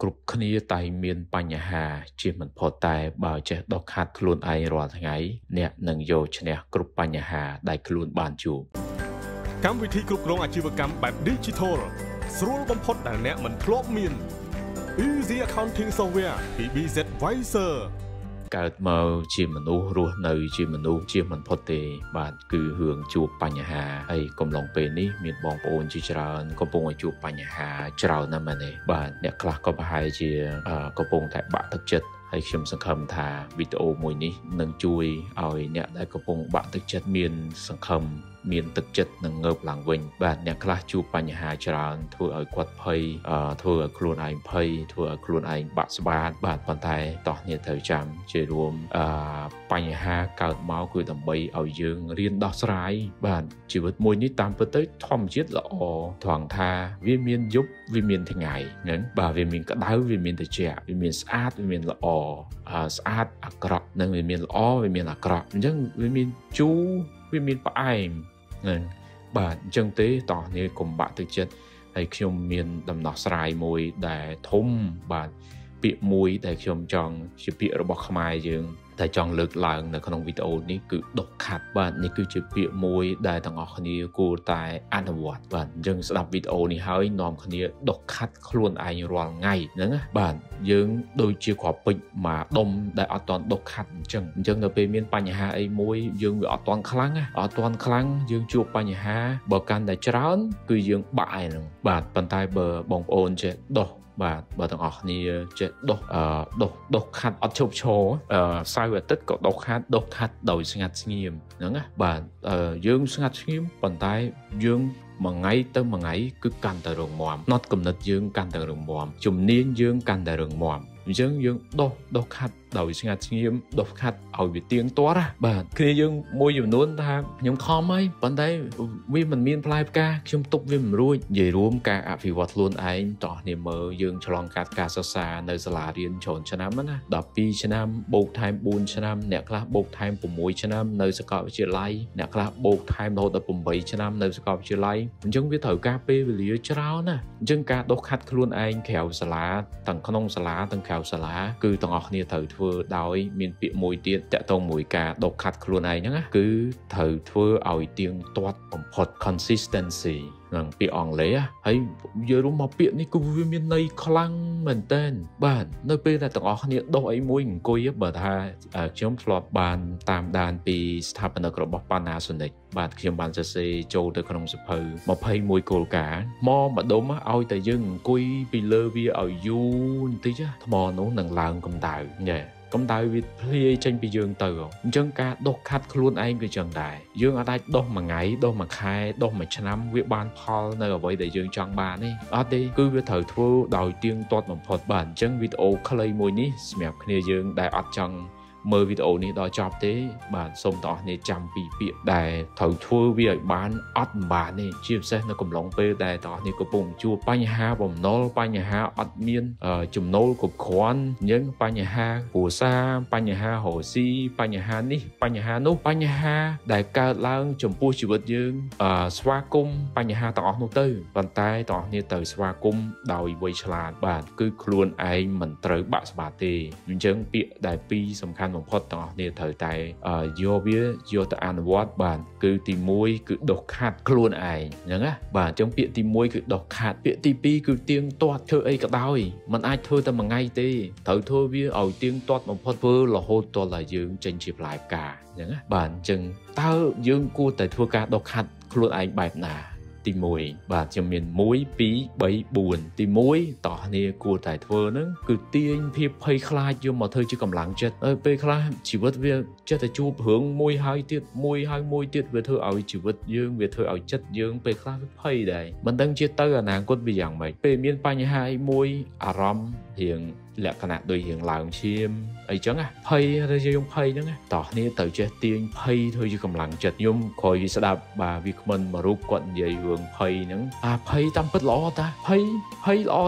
គ្រប់គ្នាតែមានបញ្ហាជាមិនផុតតែបើចេះដកខាត់ខ្លួនឯងរាល់ថ្ងៃអ្នកនឹងយកឈ្នះគ្រប់បញ្ហាដែលខ្លួនបានជួបកម្មវិធីគ្រប់គ្រងអាជីវកម្មបែប Digital ស្រួលបំផុតដែលអ្នកមិនធ្លាប់មាន Easy Accounting Software ពី BZ Advisor កើតមកជាមនុស្សរស់នៅជាមនុស្សជាមិនផុតទេបាទគឺរឿងជួបបញ្ហាហើយកំឡុងពេលនេះមានបងប្អូនជាច្រើនកំពុងជួបបញ្ហាច្រើនណាស់មែនទេបាទអ្នកខ្លះក៏ប្រហែលជាកំពុងតែបាក់ទឹកចិត្តហើយខ្ញុំសង្ឃឹមថាវីដេអូមួយនេះនឹងជួយឲ្យអ្នកដែលកំពុងបាក់ទឹកចិត្តមានសង្ឃឹមមានទឹកចិត្តនឹងងើបឡើងវិញបាទអ្នកខ្លះជួបបញ្ហាច្រើនធ្វើឲ្យគាត់ភ័យធ្វើឲ្យខ្លួនឯងភ័យធ្វើឲ្យខ្លួនឯងបាក់ស្បាតបាទប៉ុន្តែតោះនេះត្រូវចាំជារួមបញ្ហាកើតមកគឺដើម្បីឲ្យយើងរៀនដោះស្រាយបាទជីវិតមួយនេះតាមពិតទៅធម្មជាតិល្អត្រង់ថាវាមានយប់វាមានថ្ងៃហ្នឹងបាទវាមានក្តៅវាមានត្រជាក់វាមានស្អាតវាមានល្អស្អាតអាក្រក់និងវាមានល្អវាមានអាក្រក់អញ្ចឹងវាមានជូរវាមានផ្អែមហ្នឹងបាទអញ្ចឹងទេតោះនេះកុំបាក់ទឹកចិត្តហើយខ្ញុំមានដំណោះស្រាយមួយដែលធំបាទពាក្យមួយដែលខ្ញុំចង់ជាពាក្យរបស់ខ្មែរយើងតែចង់លើកឡើងនៅក្នុងវីដេអូនេះគឺដុសខាត់បាទនេះគឺជាពាក្យមួយដែលទាំងអស់គ្នាគួរតែអនុវត្តបាទអញ្ចឹងស្ដាប់វីដេអូនេះហើយនាំគ្នាដុសខាត់ខ្លួនឯងរាល់ថ្ងៃហ្នឹងណាបាទយើងដូចជាគ្រាប់ពេជ្រមួយដុំដែលអត់ទាន់ដុសខាត់អញ្ចឹងនៅពេលមានបញ្ហាអីមួយយើងវាអត់ទាន់ខ្លាំងយើងជួបបញ្ហាបើកាន់តែច្រើនគឺយើងបាក់ឯហ្នឹងបាទប៉ុន្តែបើបងប្អូនចេះដុសបាទបើទាំងអស់គ្នាចេះដុសខាត់អត់ឈប់ឈរសៅរ៍អាទិត្យក៏ដុសខាត់ដោយស្ងាត់ស្ងៀមហ្នឹងណាបាទយើងស្ងាត់ស្ងៀមប៉ុន្តែយើងមួយថ្ងៃទៅមួយថ្ងៃគឺកាន់តែរឹងមាំណត់គំនិតយើងកាន់តែរឹងមាំជំនាញយើងកាន់តែរឹងមាំអញ្ចឹងយើងដុសខាត់ដោយស្ងាត់ស្ងៀមដុសខាត់ឲ្យវាទៀងទាត់ណាបាទគ្នាយើងមួយចំនួនថាខ្ញុំខំហើយប៉ុន្តែវាមិនមានផ្លែផ្កាខ្ញុំទុកវាមិនរួចនិយាយរួមការអភិវឌ្ឍខ្លួនឯងតោះនេះមើលយើងឆ្លងកាត់ការសិក្សានៅសាលារៀនច្រើនឆ្នាំណា12ឆ្នាំបូកថែម4ឆ្នាំអ្នកខ្លះបូកថែម6ឆ្នាំនៅសាកលវិទ្យាល័យអ្នកខ្លះបូកថែមរហូតដល់8ឆ្នាំនៅសាកលវិទ្យាល័យអញ្ចឹងវាត្រូវការពេលវេលាច្រើនណាអញ្ចឹងការដុសខាត់ខ្លួនឯងក្រៅសាលាទាំងក្នុងសាលាទាំងក្រៅសាលាគឺទាំងអស់គ្នាត្រូវធ្វើដោយមានពាក្យមួយទៀតតាក់ទងមួយការដុសខាត់ខ្លួនឯងហ្នឹងណាគឺត្រូវធ្វើឲ្យទៀងទាត់បំផុត consistency នឹងពាក្យអង់គ្លេសហើយនិយាយរួមមកពាក្យនេះគឺវាមានន័យខ្លាំងមែនតើបាទនៅពេលដែលទាំងអស់គ្នាដុសអីមួយអង្គុយបើថាខ្ញុំធ្លាប់បានតាមដានពីស្ថាបនិករបស់ Panasonic បាទខ្ញុំបានសរសេរចូលទៅក្នុងសៀវភៅ21គោលការណ៍មកម្ដុំឲ្យតែយើងអង្គុយពីលើវាឲ្យយូរបន្តិចថ្មនោះនឹងឡើងកម្ដៅញ៉េកម្ដៅវាភ្លាយចេញពីយើងទៅអញ្ចឹងការដុសខាត់ខ្លួនឯងក៏ចឹងដែរយើងអាចដុសមួយថ្ងៃដុសមួយខែដុសមួយឆ្នាំវាបានផលនៅអ្វីដែលយើងចង់បានទេអត់ទេគឺវាត្រូវធ្វើដោយទៀងទាត់បំផុតបាទអញ្ចឹងវីដេអូខ្លីមួយនេះសម្រាប់គ្នាយើងដែលអត់ចង់មើលវីដេអូនេះដល់ចប់ទេបាទសូមទាំងអស់គ្នាចាំពីពាក្យដែលត្រូវធ្វើវាឲ្យបានអត់បានទេជាពិសេសនៅកំឡុងពេលដែលទាំងអស់គ្នាកំពុងជួបបញ្ហាបំណុលបញ្ហាអត់មានចំណូលគ្រប់គ្រាន់អញ្ចឹងបញ្ហាគ្រួសារបញ្ហារកស៊ីបញ្ហានេះបញ្ហានោះបញ្ហាដែលកើតឡើងចំពោះជីវិតយើងស្វាគមន៍បញ្ហាទាំងអស់នោះទៅប៉ុន្តែទាំងអស់គ្នាត្រូវស្វាគមន៍ដោយវៃឆ្លាតបាទគឺខ្លួនឯងមិនត្រូវបាក់ស្បាតទេអញ្ចឹងពាក្យដែលពីរសំខាន់បំផុតទាំងអស់គ្នាត្រូវតែយកទៅអនុវត្តបាទគឺទី1គឺដុសខាត់ខ្លួនឯងអញ្ចឹងណាបាទអញ្ចឹងពាក្យទី1គឺដុសខាត់ពាក្យទី2គឺទៀងទាត់ធ្វើអីក៏ដោយមិនអាចធ្វើតែមួយថ្ងៃទេត្រូវធ្វើវាឲ្យទៀងទាត់បំផុតធ្វើរហូតដល់តែយើងចេញជាផ្លែផ្កាអញ្ចឹងណាបាទអញ្ចឹងតើយើងគួរតែធ្វើការដុសខាត់ខ្លួនឯងបែបណាទី1បាទខ្ញុំមាន1 2 3 4ទី1តោះគ្នាគួរតែធ្វើហ្នឹងគឺទាញភាពភ័យខ្លាចយកមកធ្វើជាកម្លាំងចិត្តពេលខ្លះជីវិតវាចេះតែជួបរឿងមួយហើយទៀតវាធ្វើឲ្យជីវិតយើងវាធ្វើឲ្យចិត្តយើងពេលខ្លះវាភ័យដែរមិនដឹងជាទៅអនាគតវាយ៉ាងម៉េចពេលមានបញ្ហាអីមួយអារម្មណ៍រៀងលក្ខណៈដូចរៀងឡើងឈាមអីចឹងណាភ័យឬយើងភ័យហ្នឹងតោះគ្នាទៅចេះទាញភ័យធ្វើជាកម្លាំងចិត្តខ្ញុំក្រោយវាស្ដាប់បាទវាគ្មិនមួយរូបគាត់និយាយរឿងភ័យហ្នឹងភ័យតាមពិតល្អតាភ័យល្អតា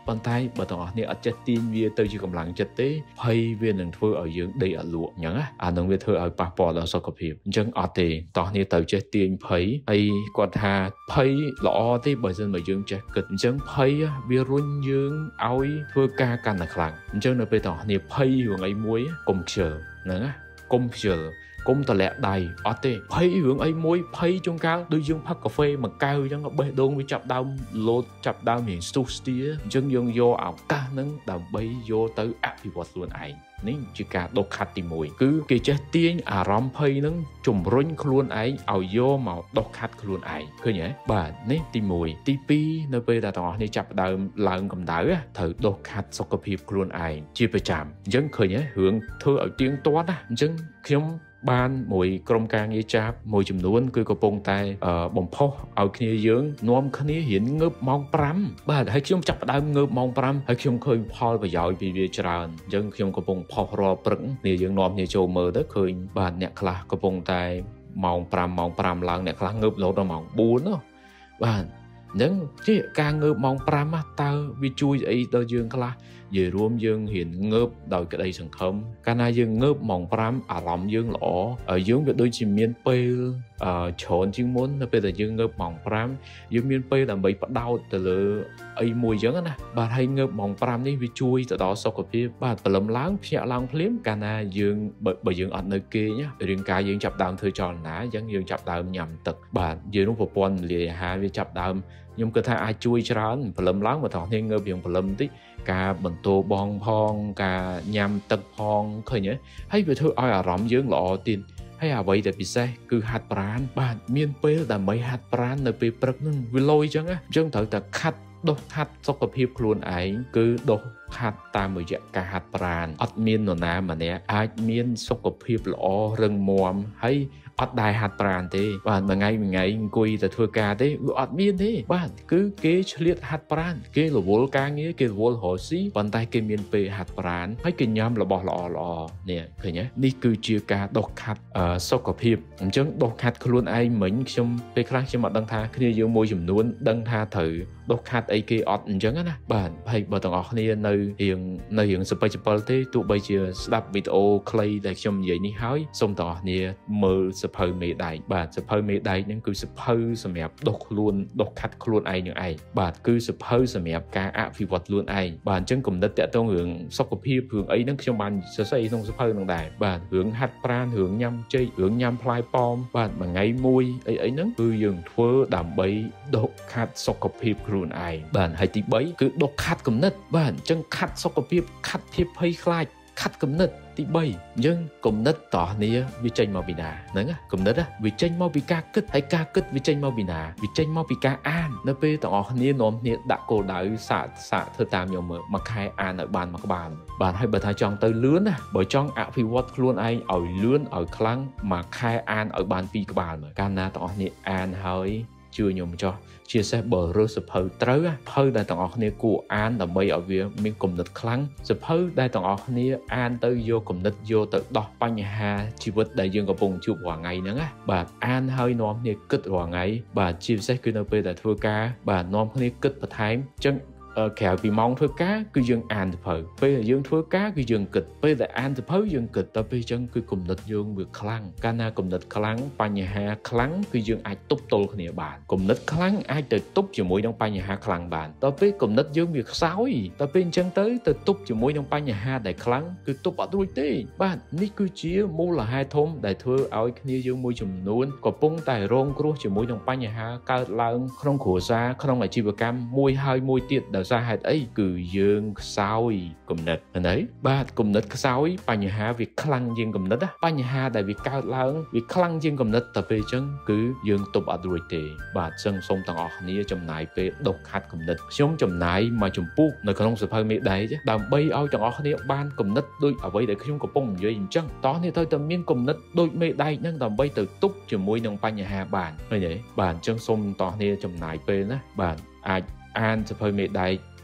ប៉ុន្តែបើទាំងអស់គ្នាអត់ចេះទាញវាទៅជាកម្លាំងចិត្តទេភ័យវានឹងធ្វើឲ្យយើងដេកអត់លក់អញ្ចឹងណាអានឹងវាធ្វើឲ្យប៉ះពាល់ដល់សុខភាពអញ្ចឹងអត់ទេតោះគ្នាទៅចេះទាញភ័យហើយគាត់ថាភ័យល្អទេបើមិនបើយើងចេះគិតអញ្ចឹងភ័យវារុញយើងឲ្យធ្វើការកាន់តែខ្លាំងអញ្ចឹងនៅពេលទាំងអស់គ្នាភ័យរឿងអីមួយកុំខ្ជិលហ្នឹងណាកុំខ្ជិលកុំតម្លាក់ដៃអត់ទេភ័យរឿងអីមួយភ័យជួនកាលដូចយើងផឹកកាហ្វេមួយកែវអញ្ចឹងបេះដូងវាចាប់ដើមលោតចាប់ដើមរៀងស្ទុះស្ទាអញ្ចឹងយើងយកឱកាសហ្នឹងដើម្បីយកទៅអភិវឌ្ឍខ្លួនឯងនេះជាការដុសខាត់ទី1គឺគេចេះទាញអារម្មណ៍ភ័យហ្នឹងជំរុញខ្លួនឯងឲ្យយកមកដុសខាត់ខ្លួនឯងឃើញទេបាទនេះទី1ទី2នៅពេលដែលទាំងអស់គ្នាចាប់ដើមឡើងកម្ដៅត្រូវដុសខាត់សុខភាពខ្លួនឯងជាប្រចាំអញ្ចឹងឃើញទេរឿងធ្វើឲ្យទៀងទាត់ណាអញ្ចឹងខ្ញុំបានមួយក្រុមការងារចាប់មួយចំនួនគឺកំពុងតែបំផុសឲ្យគ្នាយើងនាំគ្នារៀនងើបម៉ោង5បាទហើយខ្ញុំចាប់ផ្ដើមងើបម៉ោង5ហើយខ្ញុំឃើញផលប្រយោជន៍ពីវាច្រើនអញ្ចឹងខ្ញុំកំពុងផុសរាល់ព្រឹកគ្នាយើងនាំគ្នាចូលមើលទៅឃើញបាទអ្នកខ្លះកំពុងតែម៉ោង5ឡើងអ្នកខ្លះងើបរហូតដល់ម៉ោង4ណាបាទអញ្ចឹងជាការងើបម៉ោង5តើវាជួយស្អីដល់យើងខ្លះនិយាយរួមយើងរៀនងើបដោយក្តីសង្ឃឹមកាលណាយើងងើបម៉ោង5អារម្មណ៍យើងល្អយើងវាដូចជាមានពេលច្រើនជាងមុននៅពេលដែលយើងងើបម៉ោង5យើងមានពេលដើម្បីផ្ដោតទៅលើអីមួយអញ្ចឹងណាបាទហើយងើបម៉ោង5នេះវាជួយទៅដល់សុខភាពបាទព្រលឹមឡើងភ្ញាក់ឡើងភ្លាមកាលណាយើងបើយើងអត់នៅគេងរាងកាយយើងចាប់ដើមធ្វើចលនាអញ្ចឹងយើងចាប់ដើមញ៉ាំទឹកបាទយើងនោះប្រព័ន្ធរំលាយអាហារវាចាប់ដើមខ្ញុំគិតថាអាចជួយច្រើនព្រលឹមឡើងបើថោះគ្នាងើបរៀងព្រលឹមបន្តិចការបន្តបងផងការញ៉ាំទឹកផងឃើញទេហើយវាធ្វើឲ្យអារម្មណ៍យើងល្អទៀតហើយអ្វីដែលពិសេសគឺហាត់ប្រាណបាទមានពេលដើម្បីហាត់ប្រាណនៅពេលព្រឹកហ្នឹងវាលយអញ្ចឹងត្រូវតែដុសខាត់សុខភាពខ្លួនឯងគឺដុសខាត់តាមរយៈការហាត់ប្រាណអត់មាននរណាម្នាក់អាចមានសុខភាពល្អរឹងមាំហើយអត់ដែរហាត់ប្រាណទេបាទមួយថ្ងៃអង្គុយតែធ្វើការទេវាអត់មានទេបាទគឺគេឆ្លៀតហាត់ប្រាណគេរវល់ការងារគេរវល់រកស៊ីប៉ុន្តែគេមានពេលហាត់ប្រាណហើយគេញ៉ាំរបស់ល្អនេះឃើញទេនេះគឺជាការដុសខាត់សុខភាពអញ្ចឹងដុសខាត់ខ្លួនឯងមិញខ្ញុំពេលខ្លះខ្ញុំអត់ដឹងថាគ្នាយើងមួយចំនួនដឹងថាត្រូវដុសខាត់អីគេអត់អញ្ចឹងណាបាទហើយបើទាំងអស់គ្នានៅរៀងសពិចពលទេទោះបីជាស្ដាប់វីដេអូខ្លីដែលខ្ញុំនិយាយនេះហើយសូមទាំងអស់គ្នាមើលសភៅមេដែកបាទសភៅមេដែកហ្នឹងគឺសភៅសម្រាប់ដុសខាត់ខ្លួនឯងនឹងឯងបាទគឺសភៅសម្រាប់ការអភិវឌ្ឍខ្លួនឯងបាទអញ្ចឹងគំនិតតាក់ទងរឿងសុខភាពរឿងអីហ្នឹងខ្ញុំបានសរសេរក្នុងសភៅហ្នឹងដែរបាទរឿងហាត់ប្រាណរឿងញ៉ាំចេករឿងញ៉ាំផ្លែប៉ោមបាទមួយថ្ងៃមួយអីហ្នឹងគឺយើងធ្វើដើម្បីដុសខាត់សុខភាពខ្លួនឯងបាទហើយទី3គឺដុសខាត់គំនិតបាទអញ្ចឹងខាត់សុខភាពខាត់ភាពភ័យខ្លាចខាត់គំនិតទី3អញ្ចឹងគំនិតតោះនេះវាចេញមកពីណាហ្នឹងគំនិតវាចេញមកពីការគិតហើយការគិតវាចេញមកពីណាវាចេញមកពីការអាននៅពេលទាំងអស់គ្នានាំគ្នាដាក់គោលដៅសាកធ្វើតាមខ្ញុំមើលមួយខែអានឲ្យបានមួយក្បាលបាទហើយបើថាចង់ទៅលឿនណាបើចង់អភិវឌ្ឍខ្លួនឯងឲ្យលឿនឲ្យខ្លាំងមួយខែអានឲ្យបាន2ក្បាលមើលកាលណាទាំងអស់គ្នាអានហើយជឿខ្ញុំចោះជាពិសេសបើរើសសភៅត្រូវសភៅដែលទាំងអស់គ្នាគួរអានដើម្បីឲ្យវាមានគំនិតខ្លាំងសភៅដែលទាំងអស់គ្នាអានទៅយកគំនិតយកទៅដោះបញ្ហាជីវិតដែលយើងកំពុងជួបរាល់ថ្ងៃហ្នឹងណាបាទអានហើយនាំគ្នាគិតរាល់ថ្ងៃបាទជាពិសេសគឺនៅពេលដែលធ្វើការបាទនាំគ្នាគិតបន្ថែមអញ្ចឹងក្រៅពីម៉ោងធ្វើការគឺយើងអានសភៅពេលដែលយើងធ្វើការគឺយើងគិតពេលដែលអានសភៅយើងគិតដល់ពេលអញ្ចឹងគឺគំនិតយើងវាខ្លាំងកាលណាគំនិតខ្លាំងបញ្ហាខ្លាំងគឺយើងអាចទប់ទល់គ្នាបានគំនិតខ្លាំងអាចទៅទប់ជាមួយនឹងបញ្ហាខ្លាំងបានដល់ពេលគំនិតយើងវាខ្សោយដល់ពេលអញ្ចឹងទៅទប់ជាមួយនឹងបញ្ហាដែលខ្លាំងគឺទប់អត់រួចទេបាទនេះគឺជាមូលហេតុធំដែលធ្វើឲ្យគ្នាយើងមួយចំនួនកំពុងតែរងគ្រោះជាមួយនឹងបញ្ហាកើតឡើងក្នុងគ្រួសារក្នុងអាជីវកម្មមួយហើយមួយទៀតសារហេតុអីគឺយើងខ្សោយគំនិតណាបាទគំនិតខ្សោយបញ្ហាវាខ្លាំងជាងគំនិតបញ្ហាដែលវាកើតឡើងវាខ្លាំងជាងគំនិតតែពេលអញ្ចឹងគឺយើងទប់អត់រួចទេបាទអញ្ចឹងសូមទាំងអស់គ្នាចំណាយពេលដុសខាត់គំនិតខ្ញុំចំណាយមួយជំពូកនៅក្នុងសភៅមេដែកដើម្បីឲ្យទាំងអស់គ្នាបានគំនិតដូចអ្វីដែលខ្ញុំកំពុងនិយាយអញ្ចឹងតោះនេះត្រូវតែមានគំនិតដូចមេដែកហ្នឹងដើម្បីទៅទប់ជាមួយនឹងបញ្ហាបានឃើញទេបាទអញ្ចឹងសូមទាំងអស់គ្នាចំណាយពេលណាបាទអាចអានសភៅមេដែក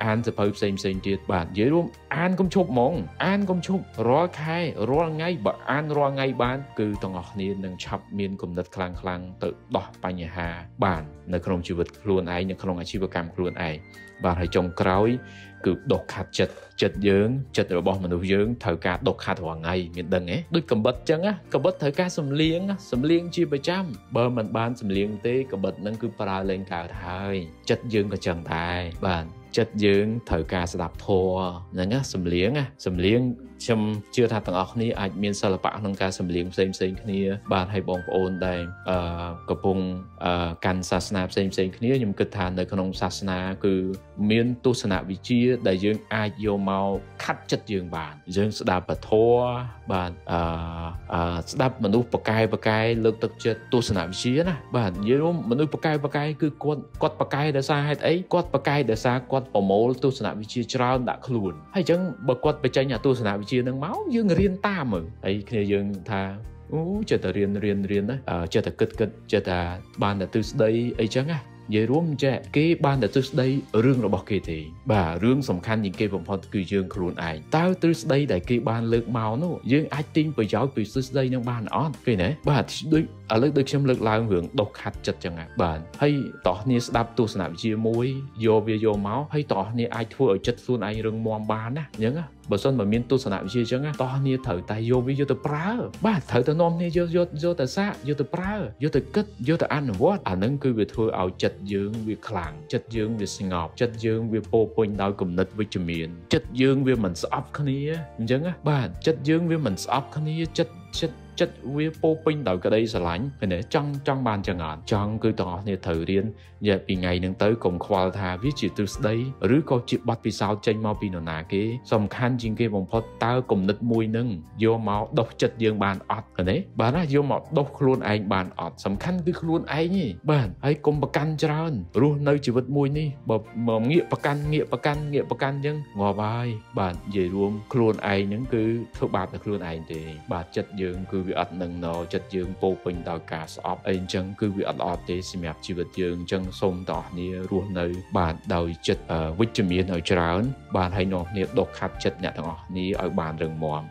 អានសភៅផ្សេងទៀតបាទនិយាយរួមអានកុំឈប់ហ្មងអានកុំឈប់រាល់ខែរាល់ថ្ងៃបើអានរាល់ថ្ងៃបានគឺទាំងអស់គ្នានឹងឆាប់មានគំនិតខ្លាំងទៅដោះបញ្ហាបាននៅក្នុងជីវិតខ្លួនឯងនៅក្នុងអាជីវកម្មខ្លួនឯងបាទហើយចុងក្រោយគឺដុសខាត់ចិត្តយើងចិត្តរបស់មនុស្សយើងត្រូវការដុសខាត់រាល់ថ្ងៃមានដឹងទេដូចកំបិតចឹងណាកំបិតត្រូវការសំលៀងជាប្រចាំបើមិនបានសំលៀងទេកំបិតហ្នឹងគឺប្រើលែងកើតហើយចិត្តយើងក៏ចឹងដែរបាទចិត្តយើងត្រូវការស្ដាប់ធម៌ហ្នឹងណាសំលៀងខ្ញុំជឿថាទាំងអស់គ្នាអាចមានសិល្បៈក្នុងការសំលៀងផ្សេងគ្នាបាទហើយបងប្អូនដែលកំពុងកាន់សាសនាផ្សេងគ្នាខ្ញុំគិតថានៅក្នុងសាសនាគឺមានទស្សនវិជ្ជាដែលយើងអាចយកមកខាត់ចិត្តយើងបានយើងស្ដាប់ពធបាទស្ដាប់មនុស្សប្រកែលើកទឹកចិត្តទស្សនវិជ្ជាណាបាទនិយាយរួមមនុស្សប្រកែគឺគាត់ប្រកែដោយសារហេតុអីគាត់ប្រកែដោយសារគាត់ប្រមូលទស្សនវិជ្ជាច្រើនដាក់ខ្លួនហើយអញ្ចឹងបើគាត់បញ្ចេញទស្សនវិជ្ជានឹងមកយើងរៀនតាមមើលហើយគ្នាយើងថាចិត្តតែរៀនណាចិត្តតែគិតចិត្តតែបានតែទិសដីអីចឹងណានិយាយរួមចេះគេបានតែទ្រឹស្ដីរឿងរបស់គេទេបាទរឿងសំខាន់ជាងគេបំផុតគឺយើងខ្លួនឯងតើទ្រឹស្ដីដែលគេបានលើកមកនោះយើងអាចទិញប្រយោជន៍ពីទ្រឹស្ដីនឹងបានអត់ឃើញទេបាទដូចឥឡូវដូចខ្ញុំលើកឡើងរឿងដុសខាត់ចិត្តចឹងបាទហើយតោះគ្នាស្ដាប់ទស្សនវិជ្ជាមួយយកមកហើយតោះគ្នាអាចធ្វើឲ្យចិត្តខ្លួនឯងរឹងមាំបានណាអញ្ចឹងបើសិនបើមានទស្សនវិជ្ជាអញ្ចឹងតោះគ្នាត្រូវតែយកវាយកទៅប្រើបាទត្រូវតែនាំគ្នាយកទៅសាកយកទៅប្រើយកទៅគិតយកទៅអនុវត្តអានឹងគឺវាធ្វើឲ្យចិត្តយើងវាខ្លាំងចិត្តយើងវាស្ងប់ចិត្តយើងវាពោពេញដោយគំនិតវិជ្ជមានចិត្តយើងវាមិនស្អប់គ្នាអញ្ចឹងបាទចិត្តយើងវាមិនស្អប់គ្នាចិត្តវាពោពេញដោយក្តីស្រឡាញ់ឃើញទេចង់បានចឹងអត់ចង់គឺទាំងអស់គ្នាត្រូវរៀននិយាយពីថ្ងៃហ្នឹងទៅកុំខ្វល់ថាវាជាទ្រឹស្ដីឬក៏ជាបទពិសោធន៍ចេញមកពីនរណាគេសំខាន់ជាងគេបំផុតតើគំនិតមួយហ្នឹងយកមកដុសចិត្តយើងបានអត់ឃើញទេបាទណាយកមកដុសខ្លួនឯងបានអត់សំខាន់គឺខ្លួនឯងទេបាទហើយកុំប្រកាន់ច្រើនរស់នៅជីវិតមួយនេះបើងាកប្រកាន់អញ្ចឹងងាប់ហើយបាទនិយាយរួមខ្លួនឯងហ្នឹងគឺធ្វើបាបដល់ខ្លួនឯងទេបាទចិត្តយើងគឺវាអត់នឹងណចិត្តយើងពោពេញដោយការស្អប់អីអញ្ចឹងគឺវាអត់ល្អទេសម្រាប់ជីវិតយើងអញ្ចឹងសូមតោះគ្នារស់នៅបាទដោយចិត្តវិជ្ជមានឲ្យច្រើនបាទហើយនាំគ្នាដុសខាត់ចិត្តអ្នកទាំងអស់គ្នាឲ្យបានរឹងមាំ